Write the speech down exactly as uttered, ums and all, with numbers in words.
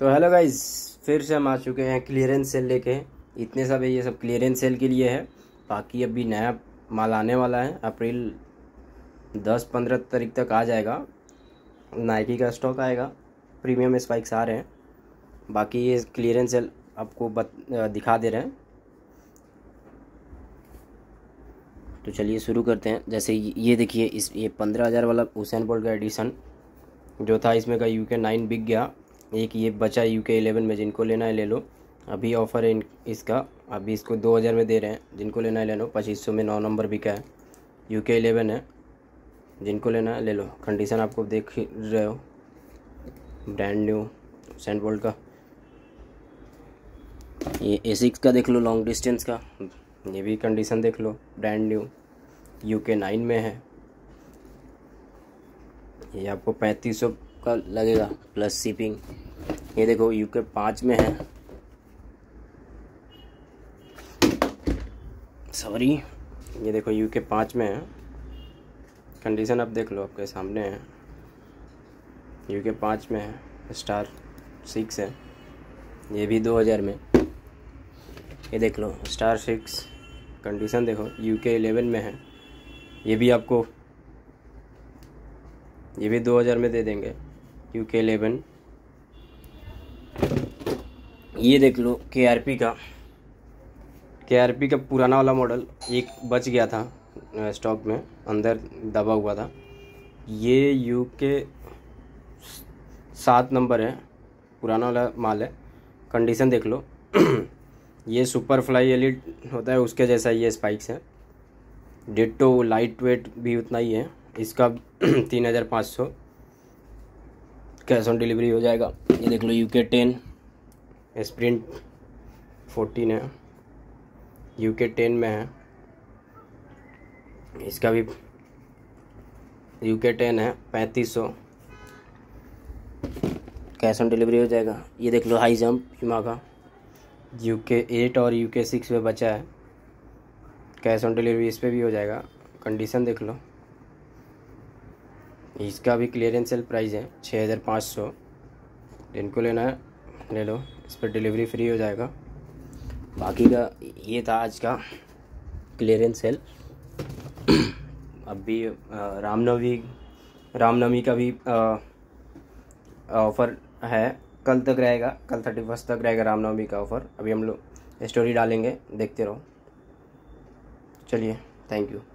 तो hello guys, फिर से हम आ चुके हैं क्लियरेंस सेल लेके। इतने सब है, ये सब क्लियरेंस सेल के लिए है। बाकी अभी नया माल आने वाला है, अप्रैल दस पंद्रह तारीख तक आ जाएगा। नाइकी का स्टॉक आएगा, प्रीमियम स्पाइक्स आ रहे हैं। बाकी ये क्लियरेंस सेल आपको बत, दिखा दे रहे हैं। तो चलिए शुरू करते हैं। जैसे ये देखिए, इस ये पंद्रह हज़ार वाला हुसैन बोल्ट का एडिशन जो था, इसमें का यूके नाइन बिक गया। एक ये बचा यूके इलेवन में, जिनको लेना है ले लो। अभी ऑफ़र है इसका, अभी इसको दो हज़ार में दे रहे हैं। जिनको लेना है ले लो। पच्चीस सौ में नौ नंबर बिका है, यूके इलेवन है। जिनको लेना है ले लो। कंडीशन आपको देख रहे हो, ब्रांड न्यू हुसैन बोल्ट का। ये ए सिक्स का देख लो, लॉन्ग डिस्टेंस का, ये भी कंडीशन देख लो, ब्रांड न्यू, यूके नाइन में है। ये आपको पैंतीस सौ का लगेगा प्लस शिपिंग। ये देखो यूके पाँच में है, सॉरी, ये देखो यूके पाँच में है। कंडीशन आप देख लो, आपके सामने है। यूके पाँच में है, स्टार सिक्स है। ये भी दो हज़ार में। ये देख लो स्टार सिक्स, कंडीशन देखो, यूके इलेवन में है। ये भी आपको, ये भी दो हज़ार में दे देंगे, यूके इलेवन। ये देख लो के आर पी का, के आर पी का पुराना वाला मॉडल एक बच गया था स्टॉक में, अंदर दबा हुआ था। ये यूके सात नंबर है, पुराना वाला माल है। कंडीशन देख लो। ये सुपर फ्लाई एलिट होता है, उसके जैसा ये स्पाइक्स है। डिट्टो लाइट वेट भी उतना ही है। इसका तीन हज़ार पाँच सौ कैश ऑन डिलीवरी हो जाएगा। ये देख लो यूके टेन, स्प्रिंट फोर्टीन है, यूके टेन में है। इसका भी यूके टेन है, पैंतीस सौ कैश ऑन डिलीवरी हो जाएगा। ये देख लो हाई जंप प्यूमा का, यूके एट और यूके सिक्स में बचा है। कैश ऑन डिलीवरी इस पर भी हो जाएगा। कंडीशन देख लो। इसका भी क्लियरेंस सेल प्राइस है छः हज़ार पाँच सौ। जिनको लेना है ले लो, इस पर डिलीवरी फ्री हो जाएगा। बाकी का ये था आज का क्लियरेंस सेल। अभी रामनवमी रामनवमी का भी ऑफ़र है, कल तक रहेगा, कल थर्टी फर्स्ट तक रहेगा रामनवमी का ऑफ़र। अभी हम लोग स्टोरी डालेंगे, देखते रहो। चलिए, थैंक यू।